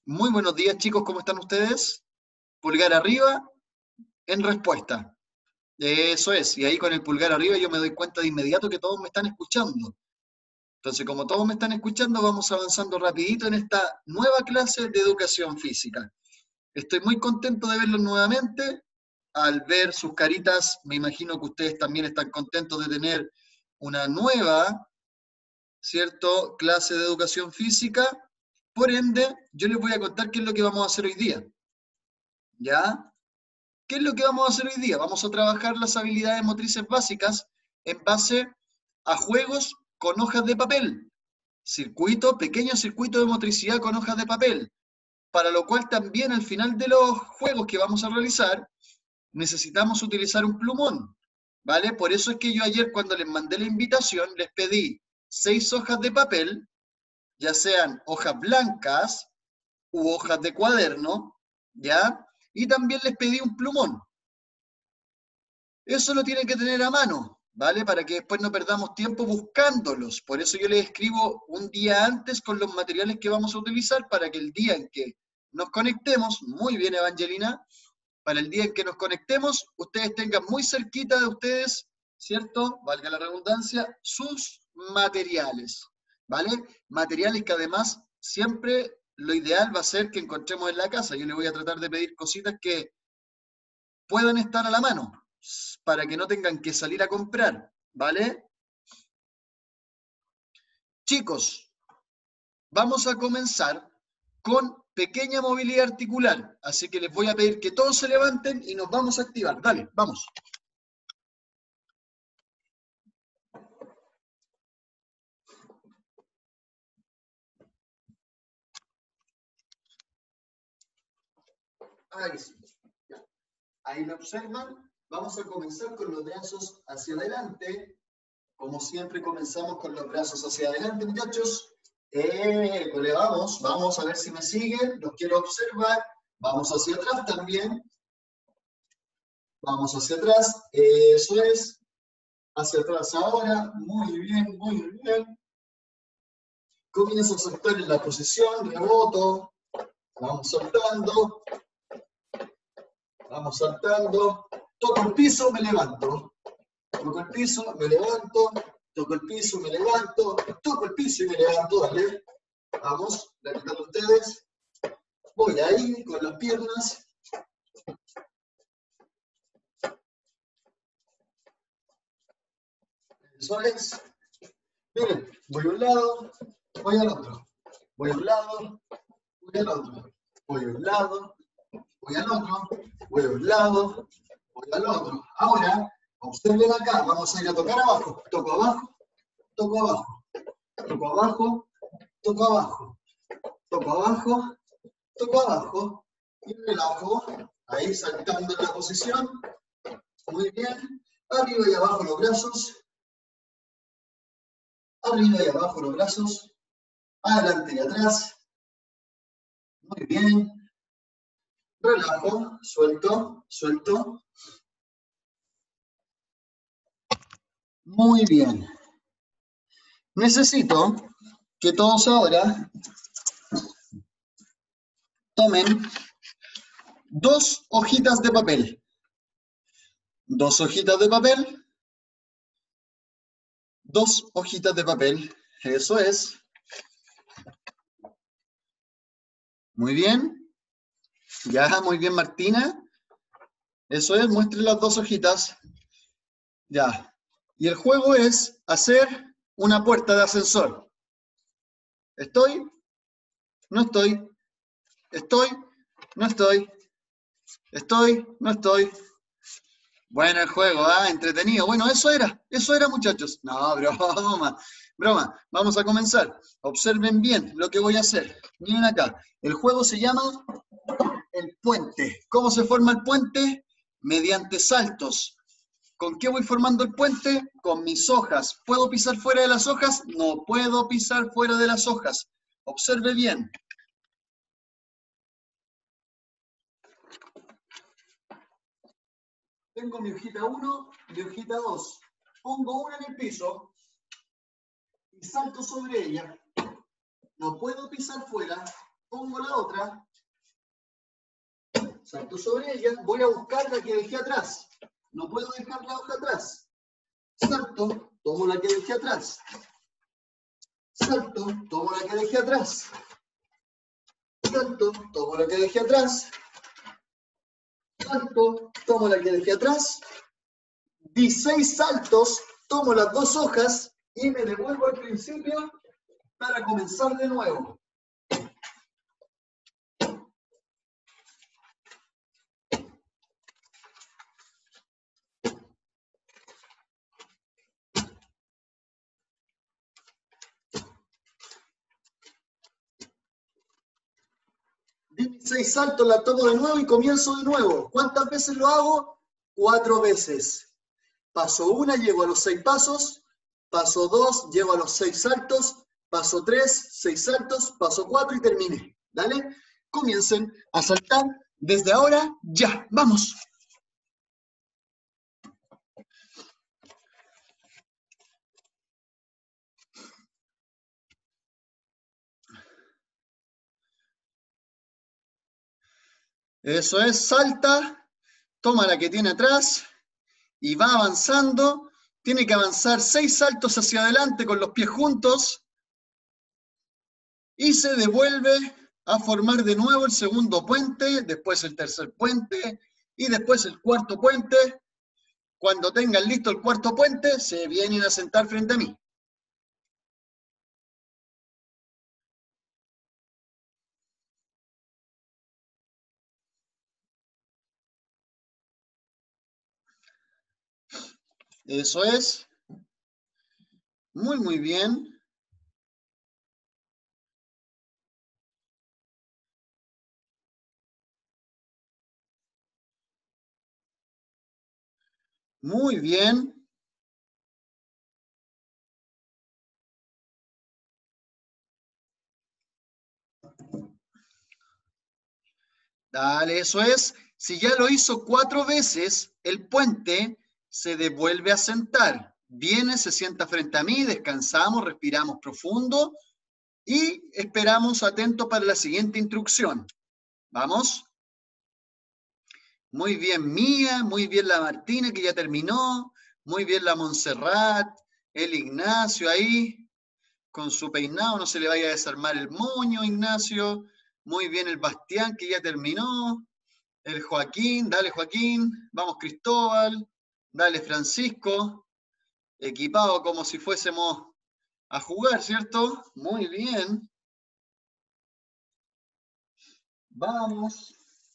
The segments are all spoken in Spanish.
Muy buenos días, chicos, ¿cómo están ustedes? Pulgar arriba en respuesta. Eso es, y ahí con el pulgar arriba yo me doy cuenta de inmediato que todos me están escuchando. Entonces, como todos me están escuchando, vamos avanzando rapidito en esta nueva clase de educación física. Estoy muy contento de verlos nuevamente. Al ver sus caritas, me imagino que ustedes también están contentos de tener una nueva, ¿cierto?, clase de educación física. Por ende, yo les voy a contar qué es lo que vamos a hacer hoy día. ¿Ya? ¿Qué es lo que vamos a hacer hoy día? Vamos a trabajar las habilidades motrices básicas en base a juegos con hojas de papel. Pequeño circuito de motricidad con hojas de papel. Para lo cual también al final de los juegos que vamos a realizar, necesitamos utilizar un plumón. ¿Vale? Por eso es que yo ayer cuando les mandé la invitación, les pedí 6 hojas de papel, ya sean hojas blancas u hojas de cuaderno, ¿ya? Y también les pedí un plumón. Eso lo tienen que tener a mano, ¿vale? Para que después no perdamos tiempo buscándolos. Por eso yo les escribo un día antes con los materiales que vamos a utilizar para que el día en que nos conectemos, muy bien Evangelina, para el día en que nos conectemos, ustedes tengan muy cerquita de ustedes, ¿cierto? Valga la redundancia, sus materiales, ¿vale? Materiales que además siempre lo ideal va a ser que encontremos en la casa. Yo les voy a tratar de pedir cositas que puedan estar a la mano, para que no tengan que salir a comprar, ¿vale? Chicos, vamos a comenzar con pequeña movilidad articular, así que les voy a pedir que todos se levanten y nos vamos a activar. Dale, vamos. Ahí sí. Ahí me observan. Vamos a comenzar con los brazos hacia adelante. Como siempre comenzamos con los brazos hacia adelante, muchachos. Vamos a ver si me siguen, los quiero observar. Vamos hacia atrás también. Vamos hacia atrás, eso es. Hacia atrás ahora, muy bien, muy bien. Comienzo a soltar en la posición, reboto. Vamos soltando. Vamos saltando. Toco el piso, me levanto. Toco el piso, me levanto. Toco el piso, me levanto. Toco el piso y me levanto, dale. Vamos, levantando ustedes. Voy ahí con las piernas. Eso es. Miren, voy a un lado, voy al otro. Voy a un lado, voy al otro. Voy a un lado, voy al otro. Voy a un lado, voy al otro. Ahora, observen acá, vamos a ir a tocar abajo. Toco abajo, toco abajo. Toco abajo, toco abajo. Toco abajo, toco abajo. Y relajo. Ahí saltando en la posición. Muy bien. Arriba y abajo los brazos. Arriba y abajo los brazos. Adelante y atrás. Muy bien. Relajo. Suelto. Suelto. Muy bien. Necesito que todos ahora tomen 2 hojitas de papel. 2 hojitas de papel. 2 hojitas de papel. Eso es. Muy bien. Ya, muy bien, Martina. Eso es, muestre las 2 hojitas. Ya. Y el juego es hacer una puerta de ascensor. ¿Estoy? No estoy. ¿Estoy? No estoy. ¿Estoy? No estoy. Bueno el juego, entretenido. Bueno, eso era, muchachos. No, broma, broma. Vamos a comenzar. Observen bien lo que voy a hacer. Miren acá. El juego se llama el puente. ¿Cómo se forma el puente? Mediante saltos. ¿Con qué voy formando el puente? Con mis hojas. ¿Puedo pisar fuera de las hojas? No puedo pisar fuera de las hojas. Observe bien. Tengo mi hojita 1, mi hojita 2. Pongo una en el piso y salto sobre ella. No puedo pisar fuera, pongo la otra, salto sobre ella, voy a buscar la que dejé atrás. No puedo dejar la hoja atrás. Salto, tomo la que dejé atrás. Salto, tomo la que dejé atrás. Salto, tomo la que dejé atrás. Salto, tomo la que dejé atrás. Di 6 saltos, tomo las 2 hojas y me devuelvo al principio para comenzar de nuevo. Di mis 6 saltos, la tomo de nuevo y comienzo de nuevo. ¿Cuántas veces lo hago? 4 veces. Paso 1, llego a los 6 pasos. Paso 2, llego a los 6 saltos. Paso 3, 6 saltos. Paso 4 y terminé. ¿Dale? Comiencen a saltar desde ahora, ya. ¡Vamos! Eso es, salta, toma la que tiene atrás y va avanzando. Tiene que avanzar 6 saltos hacia adelante con los pies juntos y se devuelve a formar de nuevo el segundo puente, después el tercer puente y después el cuarto puente. Cuando tengan listo el cuarto puente, se vienen a sentar frente a mí. Eso es. Muy, muy bien. Muy bien. Dale, eso es. Si ya lo hizo 4 veces, el puente se devuelve a sentar. Viene, se sienta frente a mí, descansamos, respiramos profundo y esperamos atentos para la siguiente instrucción. ¿Vamos? Muy bien Mía, muy bien la Martina que ya terminó, muy bien la Montserrat, el Ignacio ahí, con su peinado, no se le vaya a desarmar el moño, Ignacio. Muy bien el Bastián que ya terminó. El Joaquín, dale Joaquín, vamos Cristóbal, dale Francisco, equipado como si fuésemos a jugar, ¿cierto? Muy bien. Vamos.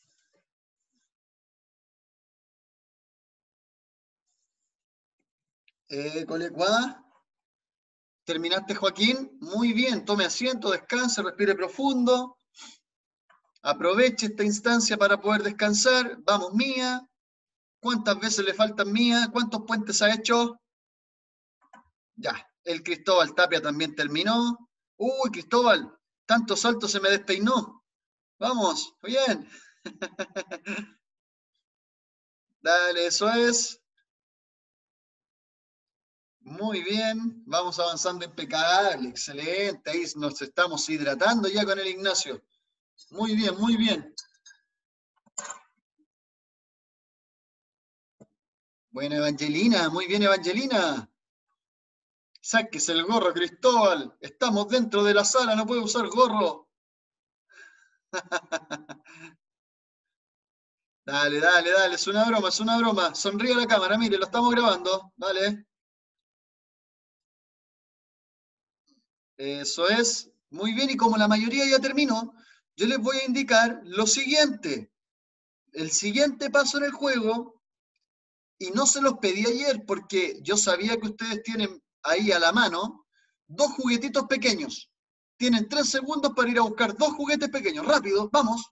Colecua. ¿Terminaste, Joaquín? Muy bien, tome asiento, descanse, respire profundo. Aproveche esta instancia para poder descansar. Vamos, Mía. ¿Cuántas veces le faltan, Mía? ¿Cuántos puentes ha hecho? Ya, el Cristóbal Tapia también terminó. Uy, Cristóbal, tantos saltos se me despeinó. Vamos, bien. Dale, eso es. Muy bien. Vamos avanzando impecable. Excelente. Ahí nos estamos hidratando ya con el Ignacio. Muy bien, muy bien. Buena Evangelina, muy bien Evangelina. Sáquese el gorro, Cristóbal. Estamos dentro de la sala, no puede usar gorro. Dale, dale, dale, es una broma, es una broma. Sonríe a la cámara, mire, lo estamos grabando. Dale. Eso es. Muy bien, y como la mayoría ya terminó, yo les voy a indicar lo siguiente. El siguiente paso en el juego, y no se los pedí ayer porque yo sabía que ustedes tienen ahí a la mano 2 juguetitos pequeños. Tienen 3 segundos para ir a buscar 2 juguetes pequeños. Rápido, vamos.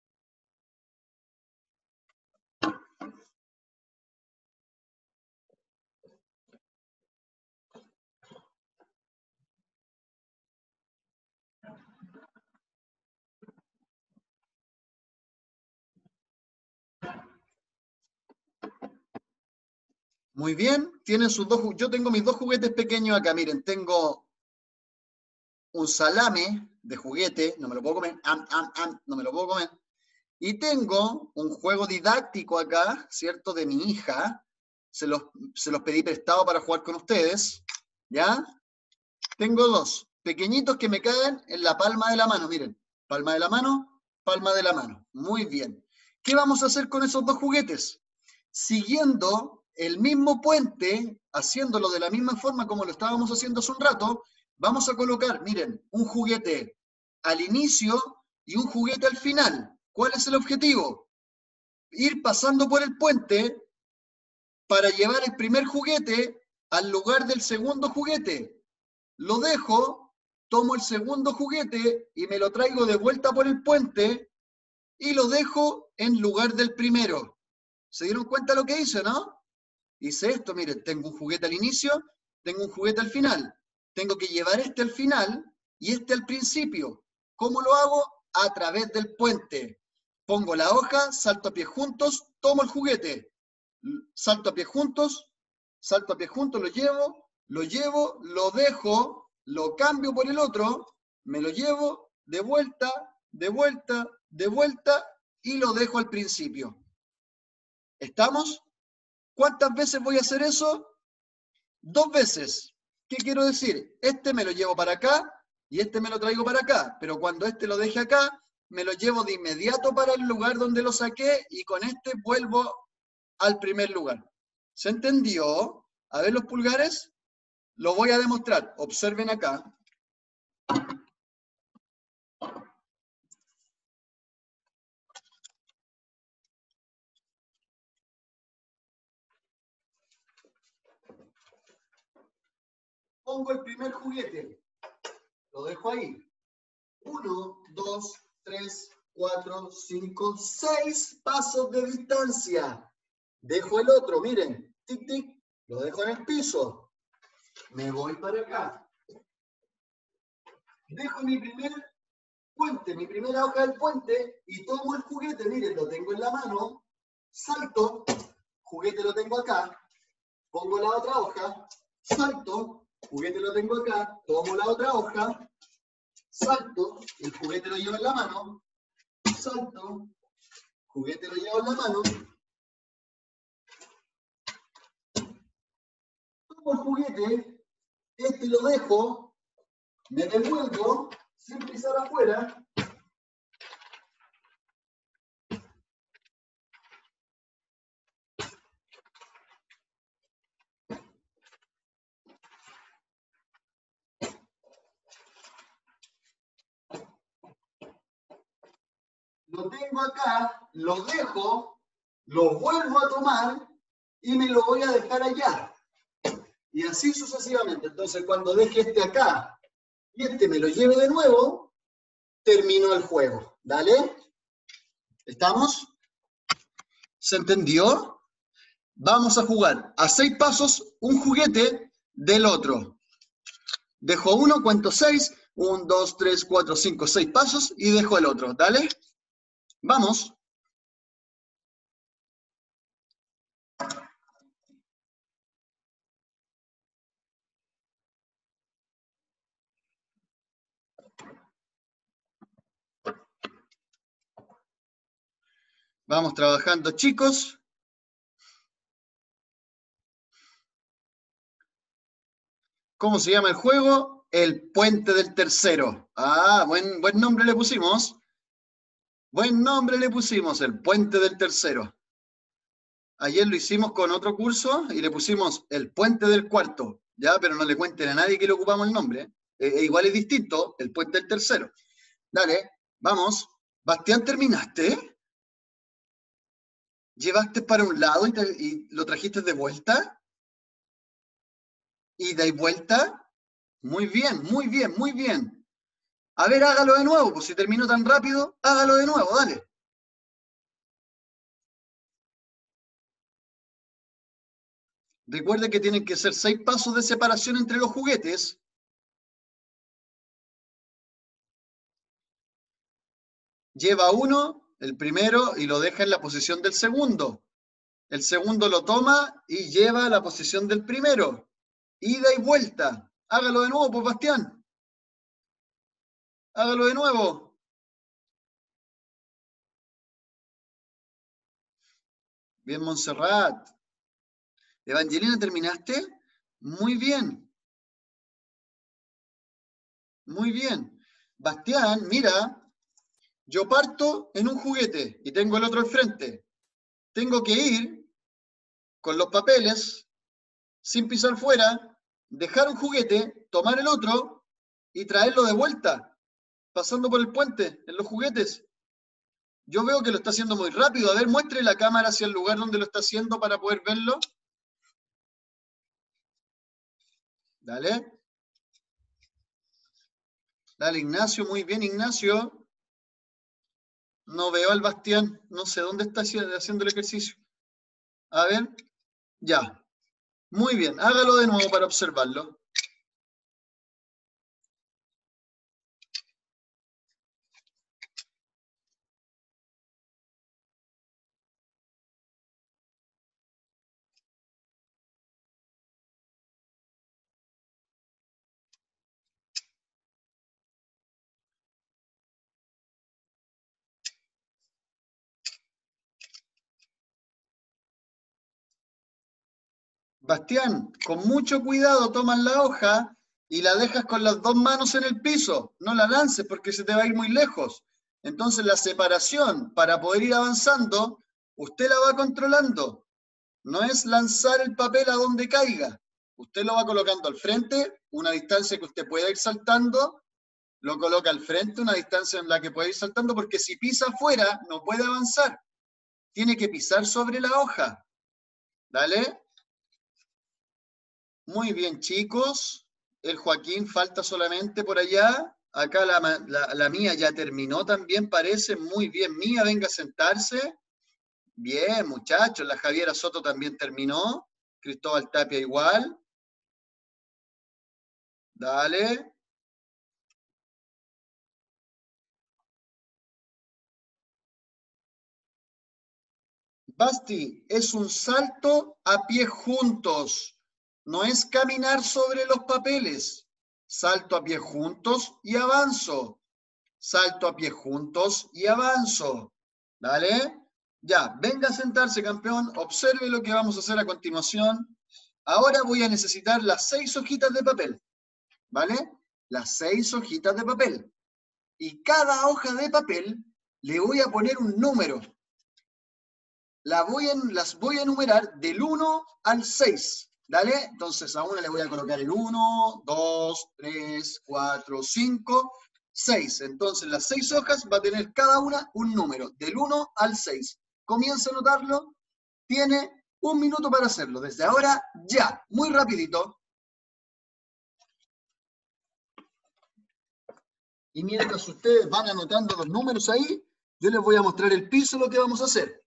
Muy bien, tienen sus 2, yo tengo mis 2 juguetes pequeños acá, miren, tengo un salame de juguete, no me lo puedo comer, no me lo puedo comer. Y tengo un juego didáctico acá, ¿cierto? De mi hija. Se los pedí prestado para jugar con ustedes, ¿ya? Tengo dos, pequeñitos que me caen en la palma de la mano, miren. Palma de la mano, palma de la mano. Muy bien. ¿Qué vamos a hacer con esos dos juguetes? Siguiendo el mismo puente, haciéndolo de la misma forma como lo estábamos haciendo hace un rato, vamos a colocar, miren, un juguete al inicio y un juguete al final. ¿Cuál es el objetivo? Ir pasando por el puente para llevar el primer juguete al lugar del segundo juguete. Lo dejo, tomo el segundo juguete y me lo traigo de vuelta por el puente y lo dejo en lugar del primero. ¿Se dieron cuenta lo que hice, no? Hice esto, miren, tengo un juguete al inicio, tengo un juguete al final. Tengo que llevar este al final y este al principio. ¿Cómo lo hago? A través del puente. Pongo la hoja, salto a pie juntos, tomo el juguete. Salto a pie juntos, lo llevo, lo dejo, lo cambio por el otro, me lo llevo de vuelta, de vuelta, de vuelta y lo dejo al principio. ¿Estamos? ¿Cuántas veces voy a hacer eso? 2 veces. ¿Qué quiero decir? Este me lo llevo para acá y este me lo traigo para acá, pero cuando este lo deje acá, me lo llevo de inmediato para el lugar donde lo saqué y con este vuelvo al primer lugar. ¿Se entendió? A ver los pulgares. Lo voy a demostrar. Observen acá. Pongo el primer juguete. Lo dejo ahí. 1, 2, 3, 4, 5, 6 pasos de distancia. Dejo el otro, miren. Tic, tic. Lo dejo en el piso. Me voy para acá. Dejo mi primer puente, mi primera hoja del puente y tomo el juguete, miren, lo tengo en la mano, salto, juguete lo tengo acá, pongo la otra hoja, salto, juguete lo tengo acá, tomo la otra hoja, salto, el juguete lo llevo en la mano, salto, juguete lo llevo en la mano, tomo el juguete, este lo dejo, me devuelvo, sin pisar afuera, lo tengo acá, lo dejo, lo vuelvo a tomar y me lo voy a dejar allá. Y así sucesivamente. Entonces, cuando deje este acá y este me lo lleve de nuevo, termino el juego. ¿Dale? ¿Estamos? ¿Se entendió? Vamos a jugar a 6 pasos un juguete del otro. Dejo uno, cuento 6, 1, 2, 3, 4, 5, 6 pasos y dejo el otro. ¿Dale? Vamos. Vamos trabajando, chicos. ¿Cómo se llama el juego? El puente del tercero. Ah, buen nombre le pusimos. Buen nombre le pusimos, el puente del tercero. Ayer lo hicimos con otro curso y le pusimos el puente del cuarto, ¿ya? Pero no le cuenten a nadie que le ocupamos el nombre. Igual es distinto, el puente del tercero. Dale, vamos. Bastián, ¿terminaste? ¿Llevaste para un lado y lo trajiste de vuelta? ¿Y de vuelta? Muy bien, muy bien, muy bien. A ver, hágalo de nuevo, pues si terminó tan rápido, hágalo de nuevo, dale. Recuerde que tienen que ser 6 pasos de separación entre los juguetes. Lleva uno, el primero, y lo deja en la posición del segundo. El segundo lo toma y lleva a la posición del primero. Ida y vuelta. Hágalo de nuevo, pues, Bastián. Hágalo de nuevo. Bien, Montserrat. Evangelina, ¿terminaste? Muy bien. Muy bien. Bastián, mira, yo parto en un juguete y tengo el otro al frente. Tengo que ir con los papeles, sin pisar fuera, dejar un juguete, tomar el otro y traerlo de vuelta, pasando por el puente, en los juguetes. Yo veo que lo está haciendo muy rápido. A ver, muestre la cámara hacia el lugar donde lo está haciendo para poder verlo. Dale. Dale, Ignacio. Muy bien, Ignacio. No veo al Bastián. No sé dónde está haciendo el ejercicio. A ver. Ya. Muy bien. Hágalo de nuevo para observarlo. Bastián, con mucho cuidado tomas la hoja y la dejas con las dos manos en el piso. No la lances porque se te va a ir muy lejos. Entonces la separación para poder ir avanzando, usted la va controlando. No es lanzar el papel a donde caiga. Usted lo va colocando al frente, una distancia que usted pueda ir saltando, lo coloca al frente, una distancia en la que puede ir saltando, porque si pisa afuera no puede avanzar. Tiene que pisar sobre la hoja. ¿Dale? Muy bien, chicos. El Joaquín falta solamente por allá. Acá la Mía ya terminó también, parece. Muy bien, Mía, venga a sentarse. Bien, muchachos. La Javiera Soto también terminó. Cristóbal Tapia igual. Dale. Basti, es un salto a pie juntos. No es caminar sobre los papeles. Salto a pie juntos y avanzo. Salto a pie juntos y avanzo. ¿Dale? Ya, venga a sentarse, campeón. Observe lo que vamos a hacer a continuación. Ahora voy a necesitar las 6 hojitas de papel. ¿Vale? Las 6 hojitas de papel. Y cada hoja de papel le voy a poner un número. Las voy a enumerar del 1 al 6. ¿Dale? Entonces a una le voy a colocar el 1, 2, 3, 4, 5, 6. Entonces las 6 hojas va a tener cada una un número, del 1 al 6. Comienza a anotarlo. Tiene un minuto para hacerlo. Desde ahora, ya. Muy rapidito. Y mientras ustedes van anotando los números ahí, yo les voy a mostrar el piso, lo que vamos a hacer.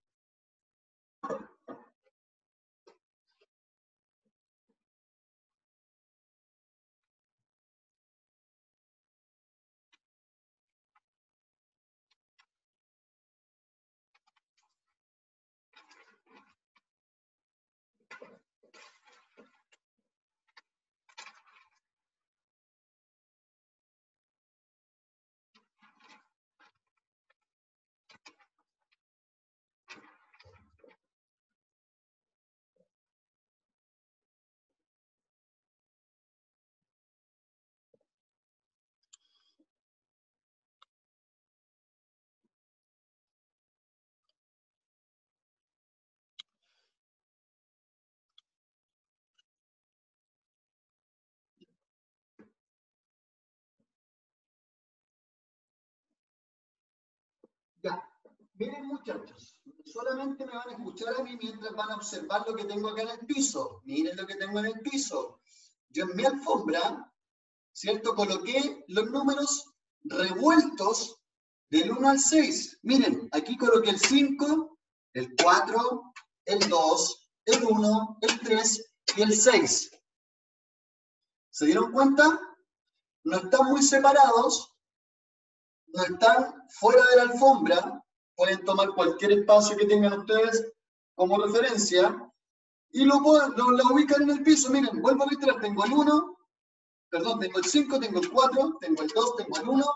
Ya, miren muchachos, solamente me van a escuchar a mí mientras van a observar lo que tengo acá en el piso. Miren lo que tengo en el piso. Yo en mi alfombra, ¿cierto? Coloqué los números revueltos del 1 al 6. Miren, aquí coloqué el 5, el 4, el 2, el 1, el 3 y el 6. ¿Se dieron cuenta? No están muy separados, no están fuera de la alfombra, pueden tomar cualquier espacio que tengan ustedes como referencia y lo ubican en el piso. Miren, vuelvo a reiterar, tengo el 1, perdón, tengo el 5, tengo el 4, tengo el 2, tengo el 1,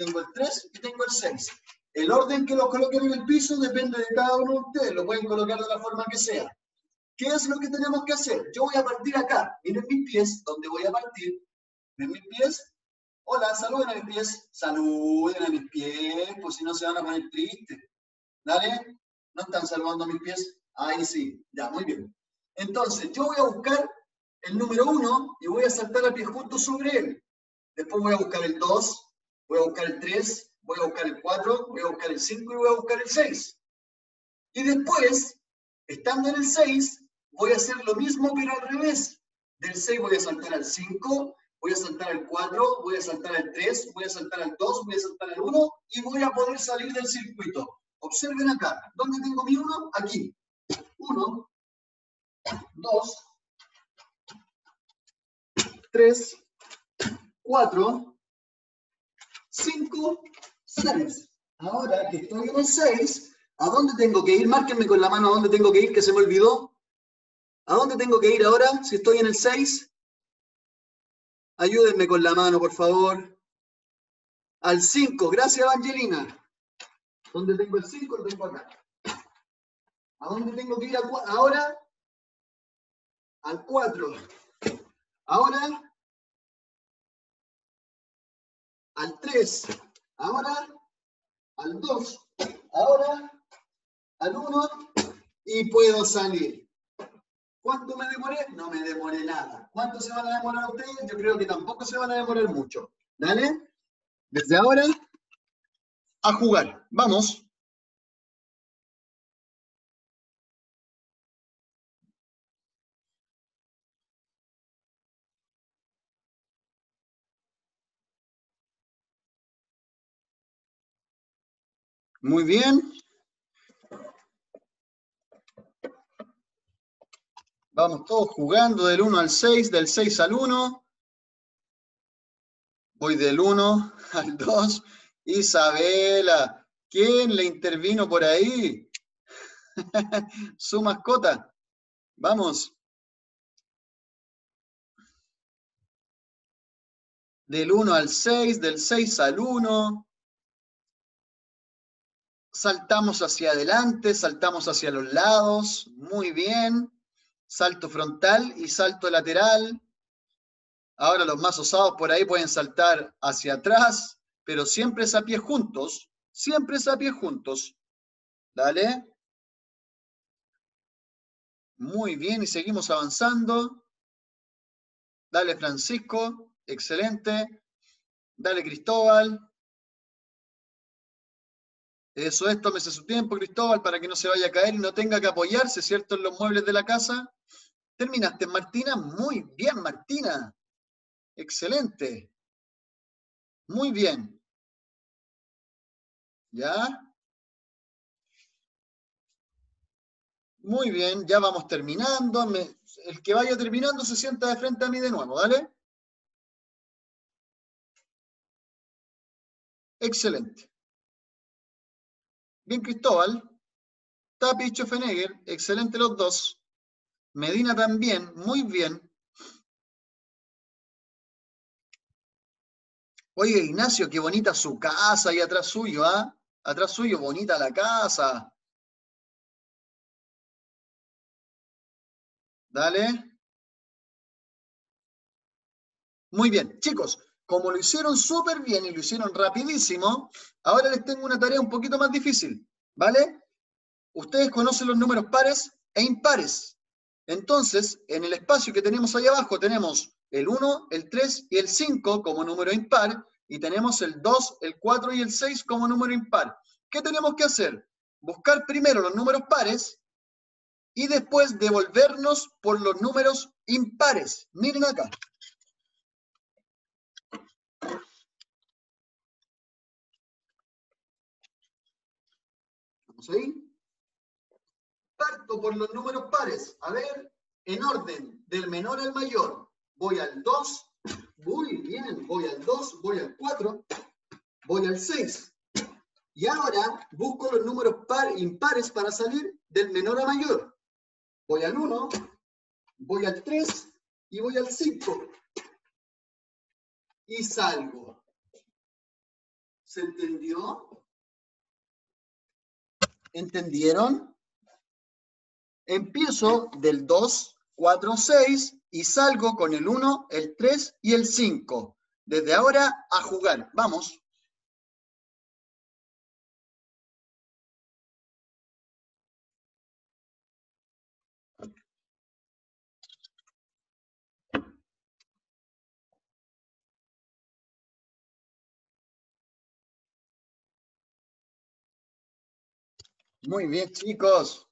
tengo el 3 y tengo el 6. El orden que los coloquen en el piso depende de cada uno de ustedes, lo pueden colocar de la forma que sea. ¿Qué es lo que tenemos que hacer? Yo voy a partir acá, miren mis pies, donde voy a partir. ¿Ven mis pies? Hola, saluden a mis pies. Saluden a mis pies, pues si no se van a poner tristes. ¿Dale? ¿No están saludando a mis pies? Ahí sí, ya, muy bien. Entonces, yo voy a buscar el número 1 y voy a saltar a pie junto sobre él. Después voy a buscar el 2, voy a buscar el 3, voy a buscar el 4, voy a buscar el 5 y voy a buscar el 6. Y después, estando en el 6, voy a hacer lo mismo pero al revés. Del 6 voy a saltar al 5, voy a saltar al 4, voy a saltar al 3, voy a saltar al 2, voy a saltar al 1 y voy a poder salir del circuito. Observen acá. ¿Dónde tengo mi 1? Aquí. 1, 2, 3, 4, 5, 6. Ahora que estoy en el 6, ¿a dónde tengo que ir? Márquenme con la mano a dónde tengo que ir, que se me olvidó. ¿A dónde tengo que ir ahora, si estoy en el 6? Ayúdenme con la mano, por favor. Al 5. Gracias, Evangelina. ¿Dónde tengo el 5? Lo tengo acá. ¿A dónde tengo que ir ahora? Al 4. Ahora, al 3. Ahora, al 2. Ahora, al 1. Y puedo salir. ¿Cuánto me demoré? No me demoré nada. ¿Cuánto se van a demorar ustedes? Yo creo que tampoco se van a demorar mucho. ¿Dale? Desde ahora, a jugar. Vamos. Muy bien. Vamos todos jugando del 1 al 6, del 6 al 1. Voy del 1 al 2. Isabela, ¿quién le intervino por ahí? Su mascota. Vamos. Del 1 al 6, del 6 al 1. Saltamos hacia adelante, saltamos hacia los lados. Muy bien. Salto frontal y salto lateral. Ahora los más osados por ahí pueden saltar hacia atrás, pero siempre es a pie juntos. Siempre es a pie juntos. Dale. Muy bien, y seguimos avanzando. Dale, Francisco. Excelente. Dale, Cristóbal. Eso es, tómese su tiempo, Cristóbal, para que no se vaya a caer y no tenga que apoyarse, ¿cierto?, en los muebles de la casa. ¿Terminaste, Martina? Muy bien, Martina. Excelente. Muy bien. ¿Ya? Muy bien, ya vamos terminando. El que vaya terminando se sienta de frente a mí de nuevo, ¿dale? Excelente. Bien, Cristóbal. Tapi y Schofenegger, excelente los dos. Medina también, muy bien. Oye, Ignacio, qué bonita su casa ahí atrás suyo, ¿ah? Atrás suyo, bonita la casa. Dale. Muy bien, chicos, como lo hicieron súper bien y lo hicieron rapidísimo, ahora les tengo una tarea un poquito más difícil, ¿vale? Ustedes conocen los números pares e impares. Entonces, en el espacio que tenemos ahí abajo tenemos el 1, el 3 y el 5 como número impar, y tenemos el 2, el 4 y el 6 como número impar. ¿Qué tenemos que hacer? Buscar primero los números pares y después devolvernos por los números impares. Miren acá. Vamos ahí. Parto por los números pares. A ver, en orden, del menor al mayor. Voy al 2, muy bien, voy al 2, voy al 4, voy al 6. Y ahora busco los números impares para salir del menor a mayor. Voy al 1, voy al 3 y voy al 5. Y salgo. ¿Se entendió? ¿Entendieron? Empiezo del 2, 4, 6 y salgo con el 1, el 3 y el 5. Desde ahora a jugar. Vamos. Muy bien, chicos.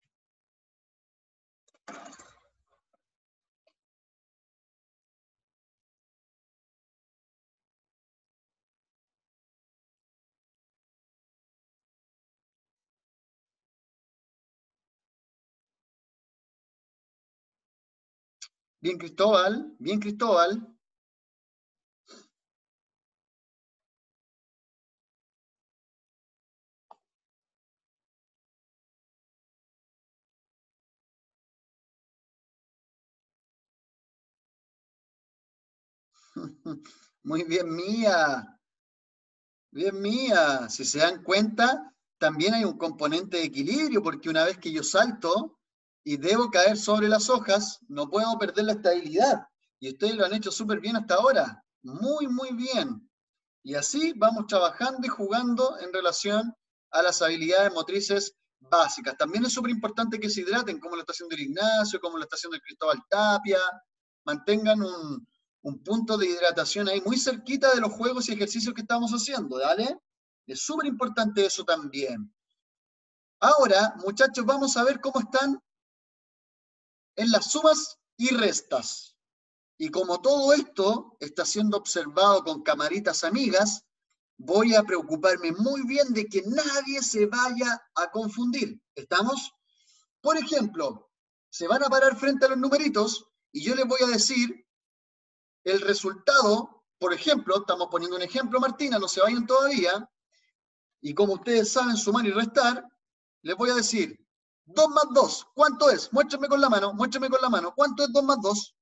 Bien, Cristóbal. Bien, Cristóbal. Muy bien, Mía. Bien, Mía. Si se dan cuenta, también hay un componente de equilibrio, porque una vez que yo salto y debo caer sobre las hojas, no puedo perder la estabilidad. Y ustedes lo han hecho súper bien hasta ahora. Muy, muy bien. Y así vamos trabajando y jugando en relación a las habilidades motrices básicas. También es súper importante que se hidraten, como lo está haciendo el Ignacio, como lo está haciendo el Cristóbal Tapia. Mantengan un punto de hidratación ahí muy cerquita de los juegos y ejercicios que estamos haciendo, ¿vale? Es súper importante eso también. Ahora, muchachos, vamos a ver cómo están en las sumas y restas. Y como todo esto está siendo observado con camaritas amigas, voy a preocuparme muy bien de que nadie se vaya a confundir. ¿Estamos? Por ejemplo, se van a parar frente a los numeritos y yo les voy a decir el resultado. Por ejemplo, estamos poniendo un ejemplo, Martina, no se vayan todavía. Y como ustedes saben sumar y restar, les voy a decir 2 más 2, ¿cuánto es? Muéstrenme con la mano, muéstrenme con la mano. ¿Cuánto es 2 más 2?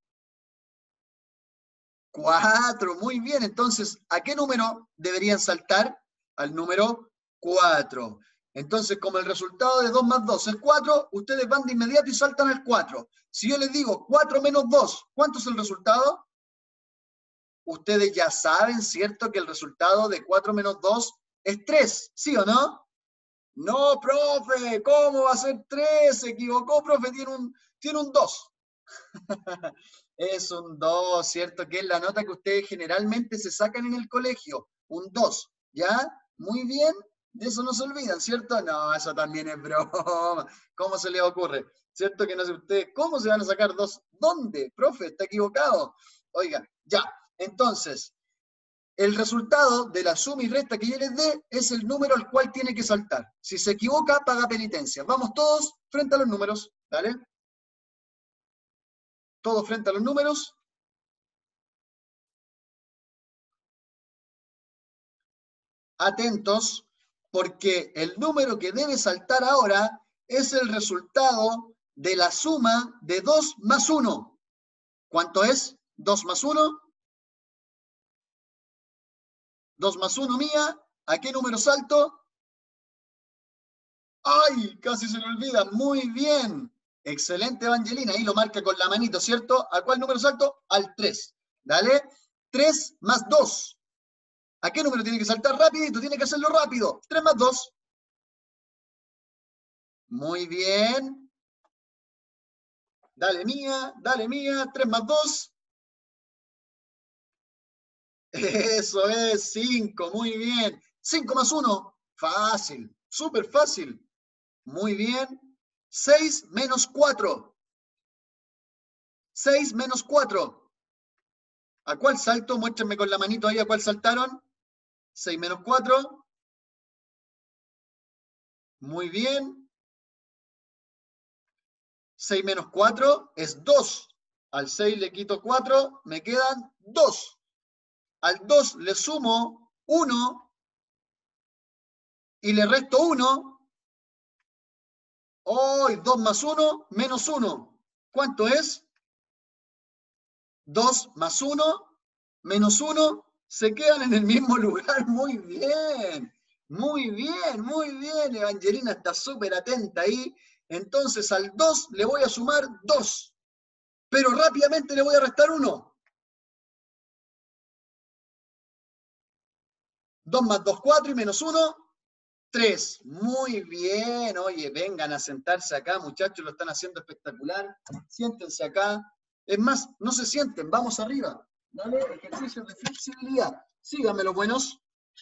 4, muy bien. Entonces, ¿a qué número deberían saltar? Al número 4. Entonces, como el resultado de 2 más 2 es 4, ustedes van de inmediato y saltan al 4. Si yo les digo 4 menos 2, ¿cuánto es el resultado? Ustedes ya saben, ¿cierto? Que el resultado de 4 menos 2 es 3, ¿sí o no? No, profe, ¿cómo va a ser 3? Se equivocó, profe, tiene un 2. Es un 2, ¿cierto? Que es la nota que ustedes generalmente se sacan en el colegio. Un 2, ¿ya? Muy bien, de eso no se olvidan, ¿cierto? No, eso también es broma. ¿Cómo se les ocurre? ¿Cierto que no sé ustedes cómo se van a sacar 2? ¿Dónde? Profe, está equivocado. Oiga, ya. Entonces, el resultado de la suma y resta que yo les dé es el número al cual tiene que saltar. Si se equivoca, paga penitencia. Vamos todos frente a los números, ¿vale? Todos frente a los números. Atentos, porque el número que debe saltar ahora es el resultado de la suma de 2 más 1. ¿Cuánto es? 2 más 1. 2 más 1, Mía. ¿A qué número salto? ¡Ay! Casi se me olvida. Muy bien. Excelente, Evangelina. Ahí lo marca con la manito, ¿cierto? ¿A cuál número salto? Al 3. Dale. 3 más 2. ¿A qué número tiene que saltar? Rapidito, tiene que hacerlo rápido. 3 más 2. Muy bien. Dale, Mía. Dale, Mía. 3 más 2. Eso es 5. Muy bien. 5 más 1. Fácil. Súper fácil. Muy bien. 6 menos 4. 6 menos 4. ¿A cuál salto? Muéstrenme con la manito ahí a cuál saltaron. 6 menos 4. Muy bien. 6 menos 4 es 2. Al 6 le quito 4, me quedan 2. Al 2 le sumo 1 y le resto 1. Hoy 2 más 1 menos 1. ¿Cuánto es? 2 más 1 menos 1. Se quedan en el mismo lugar, muy bien. Muy bien, muy bien. Evangelina está súper atenta ahí. Entonces al 2 le voy a sumar 2, pero rápidamente le voy a restar 1. 2 más 2, 4 y menos 1, 3. Muy bien. Oye, vengan a sentarse acá, muchachos, lo están haciendo espectacular. Siéntense acá. Es más, no se sienten, vamos arriba. Dale, ejercicios de flexibilidad. Síganme los buenos.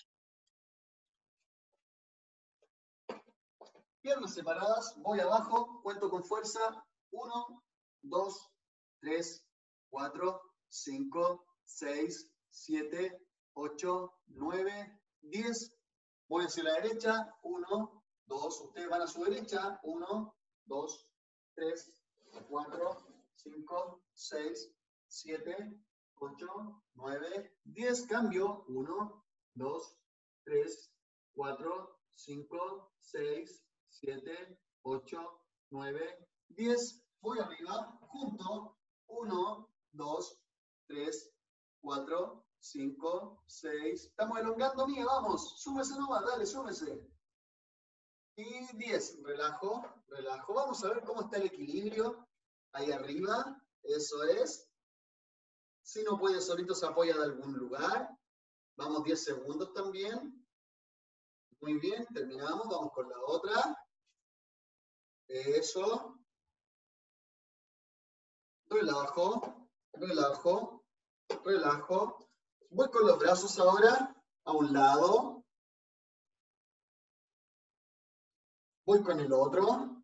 Piernas separadas, voy abajo, cuento con fuerza. 1, 2, 3, 4, 5, 6, 7, 8, 9, 10. Voy hacia la derecha. 1, 2. Ustedes van a su derecha. 1, 2, 3, 4, 5, 6, 7, 8, 9, 10. Cambio. 1, 2, 3, 4, 5, 6, 7, 8, 9, 10. Voy arriba, junto. 1, 2, 3, 4, 5, 6. Estamos elongando, mía, vamos. Súmese nomás, dale, súmese. Y 10. Relajo, relajo. Vamos a ver cómo está el equilibrio. Ahí arriba, eso es. Si no puede solito, se apoya de algún lugar. Vamos 10 segundos también. Muy bien, terminamos. Vamos con la otra. Eso. Relajo, relajo, relajo. Voy con los brazos ahora a un lado. Voy con el otro.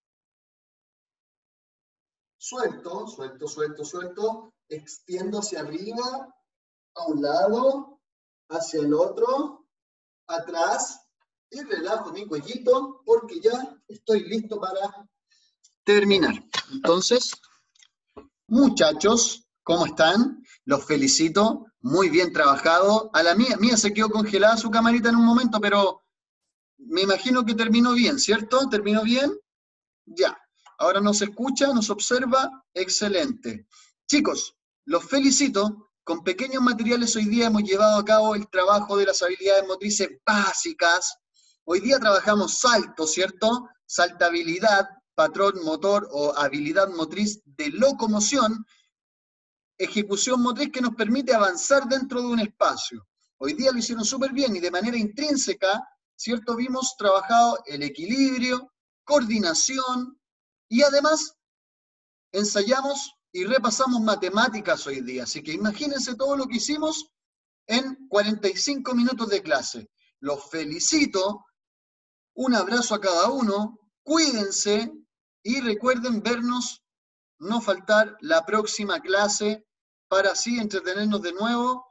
Suelto, suelto, suelto, suelto. Extiendo hacia arriba, a un lado, hacia el otro, atrás. Y relajo mi cuellito porque ya estoy listo para terminar. Entonces, muchachos, ¿cómo están? Los felicito, muy bien trabajado. A la mía se quedó congelada su camarita en un momento, pero me imagino que terminó bien, ¿cierto? ¿Terminó bien? Ya. Ahora nos escucha, nos observa, excelente. Chicos, los felicito. Con pequeños materiales hoy día hemos llevado a cabo el trabajo de las habilidades motrices básicas. Hoy día trabajamos salto, ¿cierto? Saltabilidad, patrón motor o habilidad motriz de locomoción, ejecución motriz que nos permite avanzar dentro de un espacio. Hoy día lo hicieron súper bien y de manera intrínseca, ¿cierto? Vimos trabajado el equilibrio, coordinación y además ensayamos y repasamos matemáticas hoy día. Así que imagínense todo lo que hicimos en 45 minutos de clase. Los felicito, un abrazo a cada uno, cuídense y recuerden vernos, no faltar la próxima clase para así entretenernos de nuevo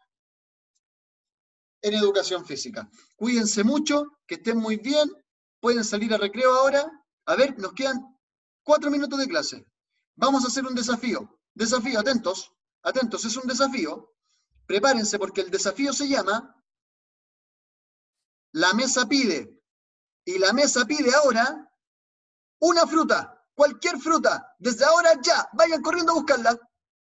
en educación física. Cuídense mucho, que estén muy bien, pueden salir a recreo ahora. A ver, nos quedan 4 minutos de clase. Vamos a hacer un desafío. Desafío, atentos, atentos, es un desafío. Prepárense porque el desafío se llama La Mesa Pide. Y la mesa pide ahora una fruta, cualquier fruta. Desde ahora ya, vayan corriendo a buscarla.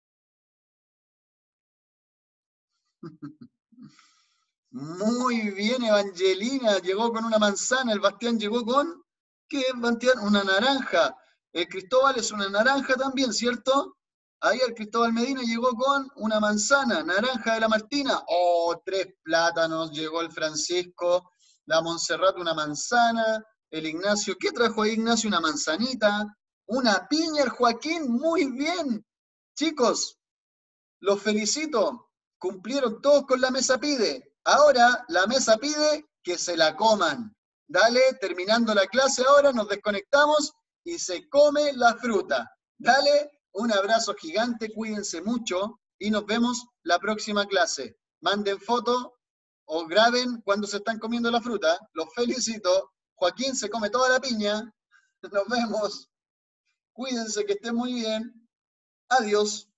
Muy bien, Evangelina, llegó con una manzana, el Bastián llegó con, ¿qué es, Bastián? Una naranja. El Cristóbal es una naranja también, ¿cierto? Ahí el Cristóbal Medina llegó con una manzana, naranja de la Martina. Oh, 3 plátanos, llegó el Francisco, la Montserrat una manzana, el Ignacio, ¿qué trajo ahí Ignacio? Una manzanita, una piña, el Joaquín, muy bien. Chicos, los felicito, cumplieron todos con la mesa pide. Ahora la mesa pide que se la coman. Dale, terminando la clase ahora, nos desconectamos y se come la fruta. Dale, un abrazo gigante, cuídense mucho y nos vemos la próxima clase. Manden foto o graben cuando se están comiendo la fruta. Los felicito. Joaquín se come toda la piña. Nos vemos. Cuídense, que estén muy bien. Adiós.